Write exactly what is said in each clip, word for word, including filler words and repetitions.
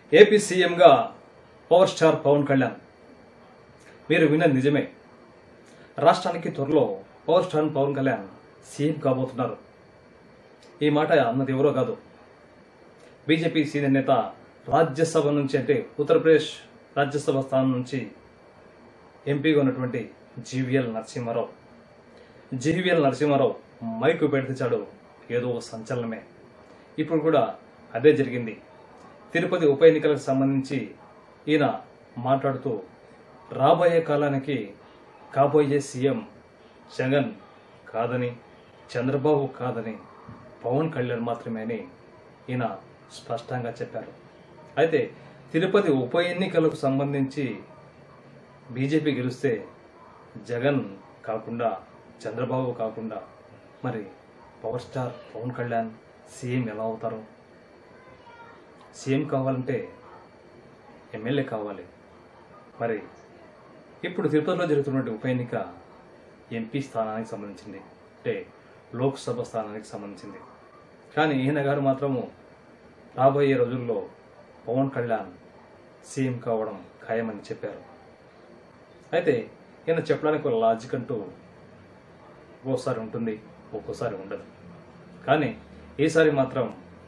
AP సీఎంగా power star Pawan Kalyan. మీరు విన్నది నిజమే. రాష్ట్రానికి త్వరలో power star Pawan Kalyan CM కాబోతున్నారు. ఈ మాట అన్నది ఎవరో కాదు, బీజేపీ సీనియర్ నేత, రాజ్యసభ నుంచి అంటే ఉత్తరప్రదేశ్ రాజ్యసభ స్థానం నుంచి ఎంపీగా ఉన్నటువంటి GVL Narasimharao. GVL Narasimharao mic పెడితే ఏదో సంచలనమే. ఇప్పుడు కూడా అదే జరిగింది. తిరుపతి ఉప ఎన్నికలకు సంబంధించి ఈయన మాట్లాడుతూ రాబోయే కాలానికి కాబోయే సీఎం జగన్ కాదని, చంద్రబాబు కాదని, పవన్ కళ్యాణ్ మాత్రమే అని ఈయన స్పష్టంగా చెప్పారు. అయితే తిరుపతి ఉప ఎన్నికలకు సంబంధించి బీజేపీ గెలిస్తే జగన్ కాకుండా, చంద్రబాబు కాకుండా మరి power star Pawan Kalyan CM ఎలా అవుతారు? సీఎం కావాలంటే ఎమ్మెల్యే కావాలి. మరి ఇప్పుడు తిరుపతిలో జరుగుతున్నటువంటి ఉప ఎన్నిక ఎంపీ స్థానానికి సంబంధించింది, అంటే లోక్సభ స్థానానికి సంబంధించింది. కానీ ఈయన గారు మాత్రము రాబోయే రోజుల్లో పవన్ కళ్యాణ్ సీఎం కావడం ఖాయమని చెప్పారు. అయితే ఈయన చెప్పడానికి ఒక లాజిక్ అంటూ ఒక్కోసారి ఉంటుంది, ఒక్కోసారి ఉండదు. కానీ ఈసారి మాత్రం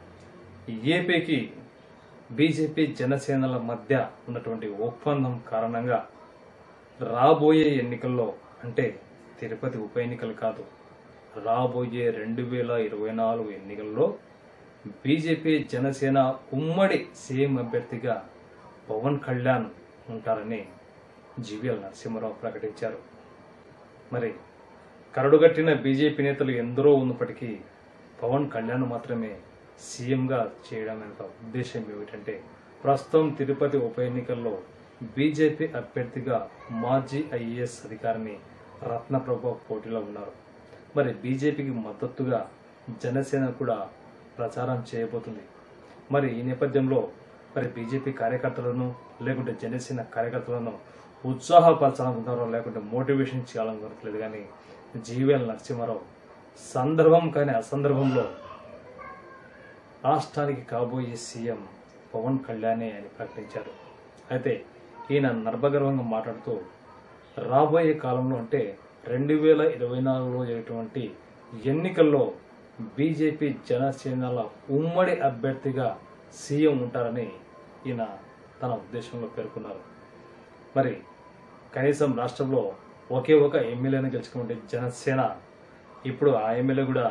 ఏపీకి బీజేపీ జనసేనల మధ్య ఉన్నటువంటి ఒప్పందం కారణంగా రాబోయే ఎన్నికల్లో, అంటే తిరుపతి ఉప ఎన్నికలు కాదు, రాబోయే రెండు వేల ఇరవై నాలుగు ఎన్నికల్లో బీజేపీ జనసేన ఉమ్మడి సీఎం అభ్యర్థిగా పవన్ కళ్యాణ్ ఉంటారని జీవీఎల్ నరసింహారావు ప్రకటించారు. మరి కరడుగట్టిన బీజేపీ నేతలు ఎందరో ఉన్నప్పటికీ పవన్ కళ్యాణ్ మాత్రమే సీఎంగా చేయడం వెనుక ఉద్దేశం ఏమిటంటే, ప్రస్తుతం తిరుపతి ఉప ఎన్నికల్లో బీజేపీ అభ్యర్థిగా మాజీ ఐఏఎస్ అధికారిని రత్నప్రభ పోటీలో ఉన్నారు. మరి బీజేపీకి మద్దతుగా జనసేన కూడా ప్రచారం చేయబోతుంది. మరి ఈ నేపథ్యంలో మరి బీజేపీ కార్యకర్తలను లేకుంటే జనసేన కార్యకర్తలను ఉత్సాహపరచాలనుకుంటారో లేకుంటే మోటివేషన్ చేయాలనుకోవట్లేదు. కానీ జీవీఎల్ నరసింహారావు సందర్భం కానీ అసందర్భంలో రాష్ట్రానికి కాబోయే సీఎం పవన్ కళ్యాణే అని ప్రకటించారు. అయితే ఈయన నర్భగర్వంగా మాట్లాడుతూ రాబోయే కాలంలో, అంటే రెండు వేల ఇరవై నాలుగులో జరిగేటువంటి ఎన్నికల్లో బీజేపీ జనసేనల ఉమ్మడి అభ్యర్థిగా సీఎం ఉంటారని ఈయన తన ఉద్దేశంలో పేర్కొన్నారు. మరి కనీసం రాష్ట్రంలో ఒకే ఒక ఎమ్మెల్యేని గెలుచుకుంటే జనసేన, ఇప్పుడు ఆ ఎమ్మెల్యే కూడా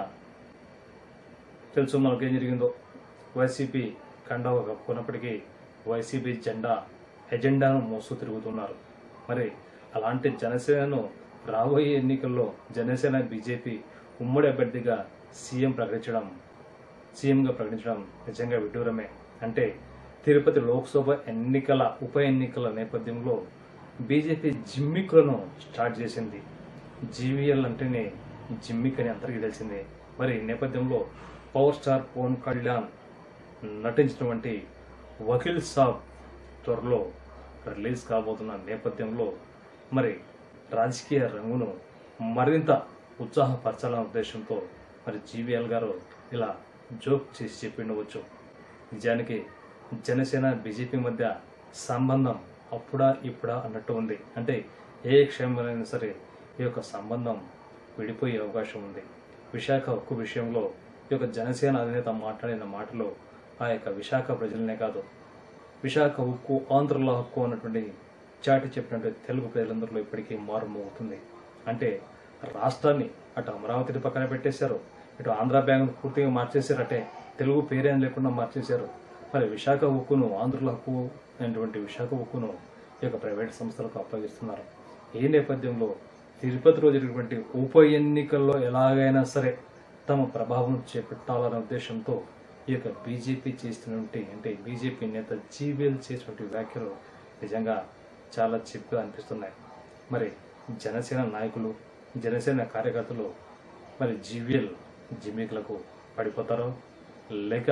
తెలుసు మనకేం జరిగిందో. వైసీపీ కండావ కప్పుకున్నప్పటికీ వైసీపీ జెండా ఎజెండాను మోస్తూ తిరుగుతున్నారు. మరి అలాంటి జనసేనను రాబోయే ఎన్నికల్లో జనసేన బీజేపీ ఉమ్మడి అభ్యర్థిగా సీఎం ప్రకటించడం సీఎంగా ప్రకటించడం నిజంగా విడ్డూరమే. అంటే తిరుపతి లోక్సభ ఎన్నికల ఉప ఎన్నికల నేపథ్యంలో బీజేపీ జిమ్మికులను స్టార్ట్ చేసింది. జీవీఎల్ అంటేనే జిమ్మిక్ అని అందరికీ తెలిసిందే. మరి ఈ నేపథ్యంలో పవర్ స్టార్ పవన్ కళ్యాణ్ నటించినటువంటి వకీల్ సాబ్ త్వరలో రిలీజ్ కాబోతున్న నేపథ్యంలో మరి రాజకీయ రంగును మరింత ఉత్సాహపరచాలనే ఉద్దేశంతో మరి జీవీఎల్ గారు ఇలా జోక్ చేసి చెప్పిండవచ్చు. నిజానికి జనసేన బీజేపీ మధ్య సంబంధం అప్పుడా ఇప్పుడా అన్నట్టు ఉంది. అంటే ఏ క్షేమంలోనైనా సరే ఈ యొక్క సంబంధం విడిపోయే అవకాశం ఉంది. విశాఖ హక్కు విషయంలో ఈ యొక్క జనసేన అధినేత మాట్లాడిన మాటలు ఆ యొక్క విశాఖ ప్రజలనే కాదు, విశాఖ హక్కు ఆంధ్రుల హక్కు అన్నటువంటి చాటి చెప్పినట్టు తెలుగు ప్రజలందరిలో ఇప్పటికీ మారుమోగుతుంది. అంటే రాష్ట్రాన్ని అటు అమరావతిని పక్కన పెట్టేశారు, ఇటు ఆంధ్ర బ్యాంక్ పూర్తిగా మార్చేశారు, అంటే తెలుగు పేరేం లేకుండా మార్చేశారు. మరి విశాఖ హక్కును, ఆంధ్రుల హక్కు అయినటువంటి విశాఖ హక్కును ఈ యొక్క ప్రైవేట్ సంస్థలకు అప్పగిస్తున్నారు. ఈ నేపథ్యంలో తిరుపతిలో జరిగినటువంటి ఉప ఎన్నికల్లో ఎలాగైనా సరే తమ ప్రభావం చేపట్టాలనే ఉద్దేశంతో ఈ యొక్క బీజేపీ చేస్తున్నటువంటి, అంటే బీజేపీ నేత జీవీఎల్ చేసినటువంటి వ్యాఖ్యలు నిజంగా చాలా చిప్గా అనిపిస్తున్నాయి. మరి జనసేన నాయకులు, జనసేన కార్యకర్తలు మరి జీవీఎల్ జిమ్మికులకు పడిపోతారో లేక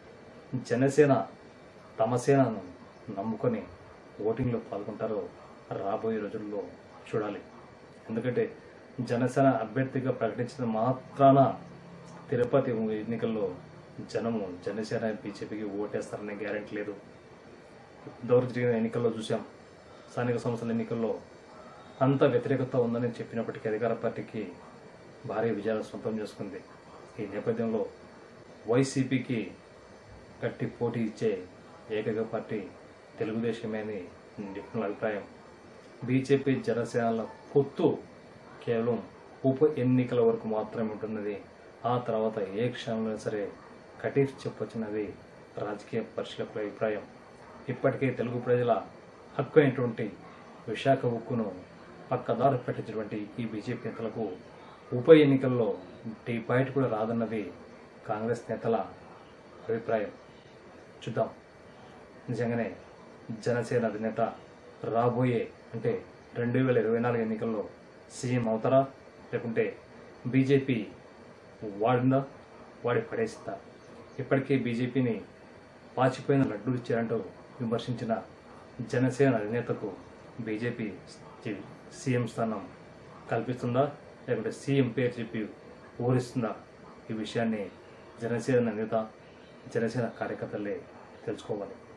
జనసేన తమ సేనను నమ్ముకొని ఓటింగ్లో పాల్గొంటారో రాబోయే రోజుల్లో చూడాలి. ఎందుకంటే జనసేన అభ్యర్థిగా ప్రకటించిన మాత్రాన తిరుపతి ఎన్నికల్లో జనము జనసేన బీజేపీకి ఓటేస్తారనే గ్యారెంటీ లేదు. దౌరు జరిగిన ఎన్నికల్లో చూసాం. స్థానిక సంస్థల ఎన్నికల్లో అంత వ్యతిరేకత ఉందని చెప్పినప్పటికీ అధికార పార్టీకి భారీ విజయాలు సొంతం చేసుకుంది. ఈ నేపథ్యంలో వైసీపీకి గట్టి పోటీ ఇచ్చే ఏకైక పార్టీ తెలుగుదేశమే అని నిపుణుల అభిప్రాయం. బీజేపీ జనసేనల పొత్తు కేవలం ఉప ఎన్నికల వరకు మాత్రమే ఉంటున్నది. ఆ తర్వాత ఏ క్షణంలో సరే కటీఫ్ చెప్పొచ్చినది రాజకీయ పరిశీలకుల అభిప్రాయం. ఇప్పటికే తెలుగు ప్రజల హక్కు అయినటువంటి విశాఖ ఉక్కును పక్కదారు పెట్టించినటువంటి ఈ బీజేపీ నేతలకు ఉప ఎన్నికల్లో టీ పాయింట్ కూడా రాదన్నది కాంగ్రెస్ నేతల అభిప్రాయం. చూద్దాం, నిజంగానే జనసేన అధినేత రాబోయే అంటే రెండు వేల ఇరవై నాలుగు ఎన్నికల్లో సీఎం అవుతారా, లేకుంటే బీజేపీ వాడిందా, వాడి పడేసిందా? ఇప్పటికే బీజేపీని పాచిపోయిన లడ్డూలు ఇచ్చారంటూ విమర్శించిన జనసేన అధినేతకు బీజేపీ సీఎం స్థానం కల్పిస్తుందా, లేకుంటే సీఎం పేరు చెప్పి ఊరిస్తుందా? ఈ విషయాన్ని జనసేన నేత జనసేన కార్యకర్తలే తెలుసుకోవాలి.